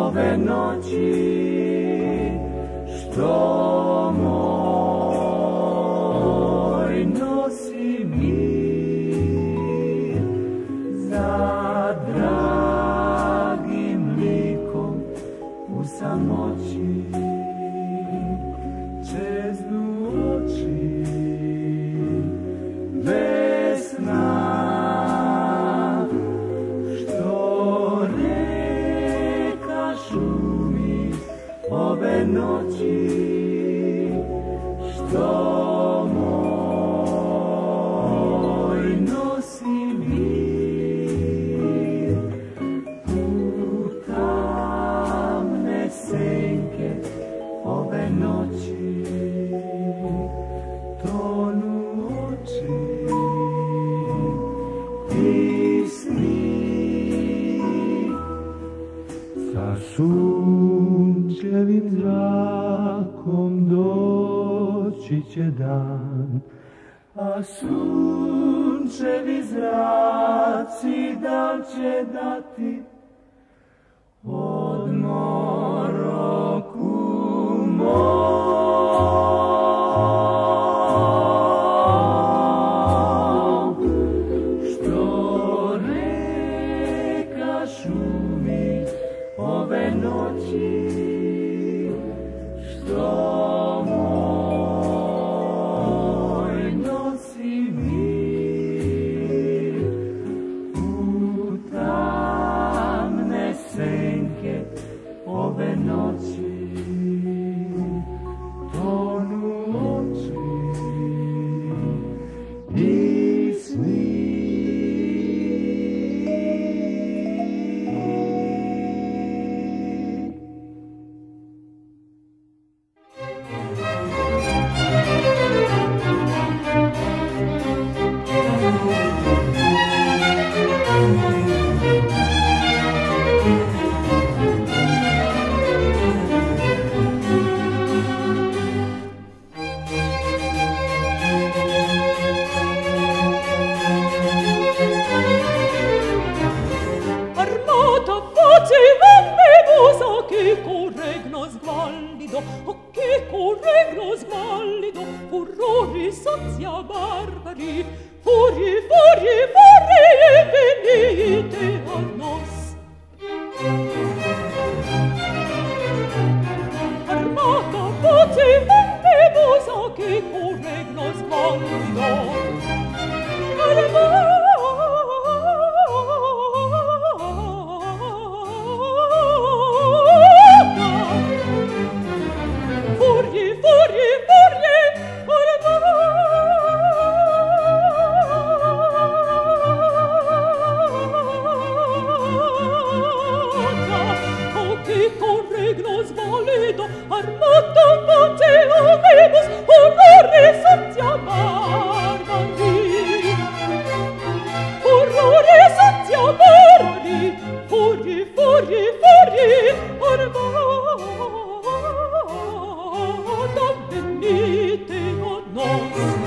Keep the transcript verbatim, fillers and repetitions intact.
ove noći, što moj nosi mir za dragim likom u samoći. Čeznu oči bez sna, što reka šumi ove noći, što moj nosi mir u tamne senke ove noći. Tonu oči i sni, sa sunčevim zrakom doći će dan, a sunčevi zraci da će dati odmor oku mom. Što reka šumi ove noći, što moj nosi mir u tamne senke ove noći. Tonu oči i sni. Venite a nos.